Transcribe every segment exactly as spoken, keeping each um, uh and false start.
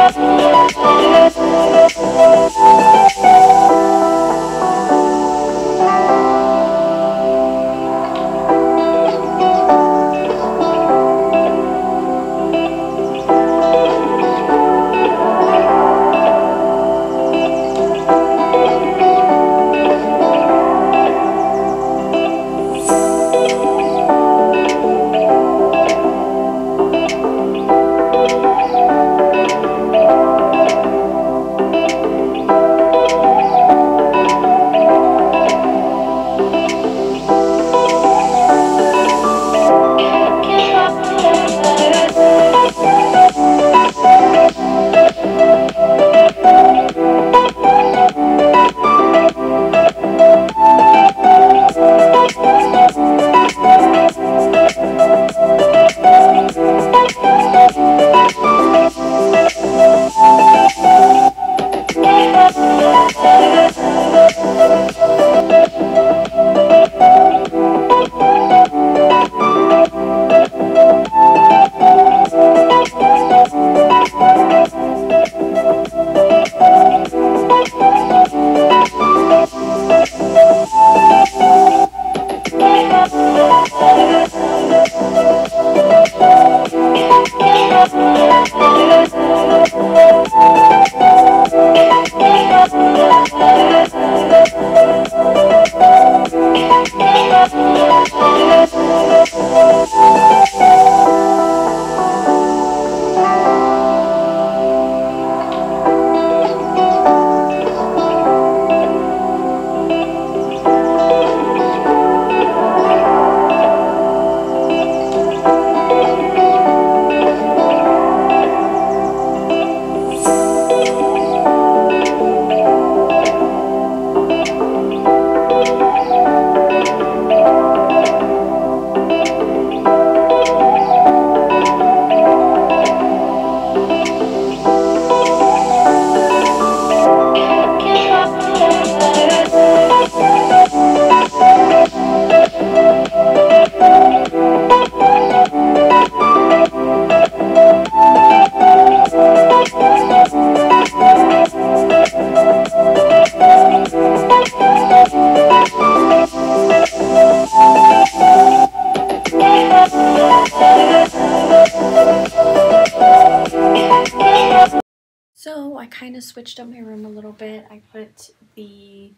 So I kind of switched up my room a little bit. I put the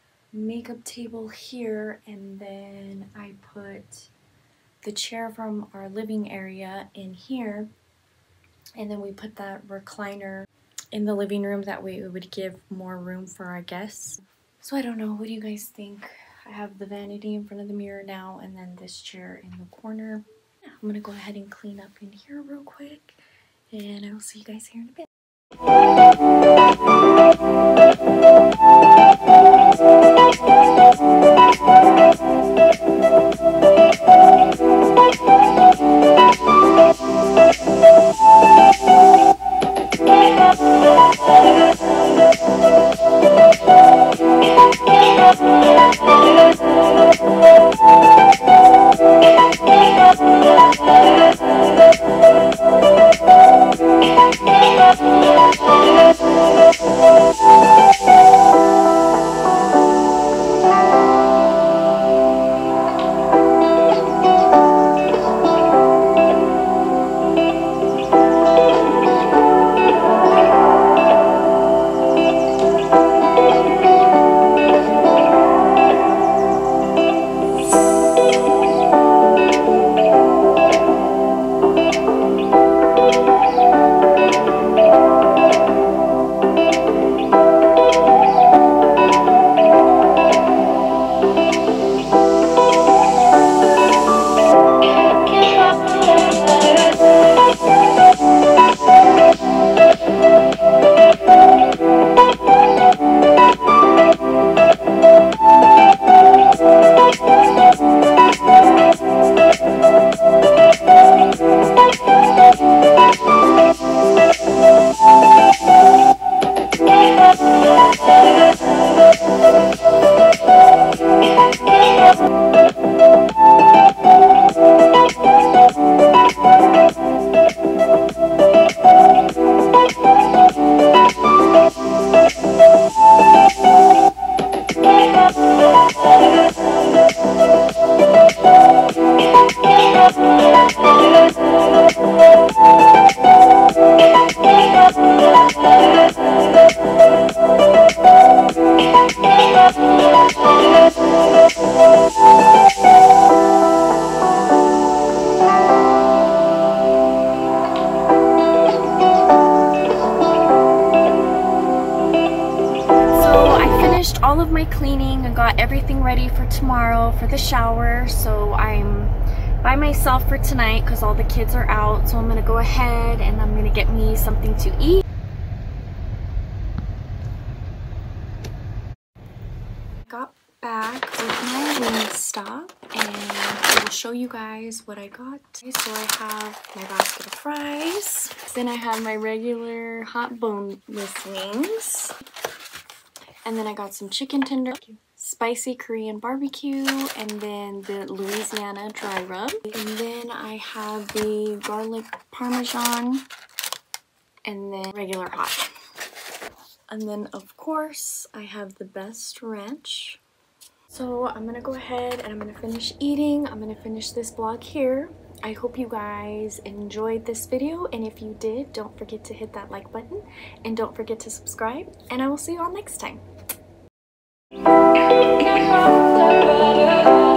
makeup table here, and then I put the chair from our living area in here, and then we put that recliner in the living room. That way it would give more room for our guests. So I don't know, what do you guys think? I have the vanity in front of the mirror now, and then this chair in the corner. Yeah, I'm gonna go ahead and clean up in here real quick, and I will see you guys here in a bit. We'll be right back. All of my cleaning. I got everything ready for tomorrow for the shower, so I'm by myself for tonight because all the kids are out. So I'm gonna go ahead and I'm gonna get me something to eat. Got back with my Wingstop and I will show you guys what I got. Okay, so I have my basket of fries. Then I have my regular hot boneless wings. And then I got some chicken tender, spicy Korean barbecue, and then the Louisiana dry rub. And then I have the garlic parmesan, and then regular hot. And then of course, I have the best ranch. So I'm gonna go ahead and I'm gonna finish eating. I'm gonna finish this vlog here. I hope you guys enjoyed this video, and if you did, don't forget to hit that like button and don't forget to subscribe, and I will see you all next time.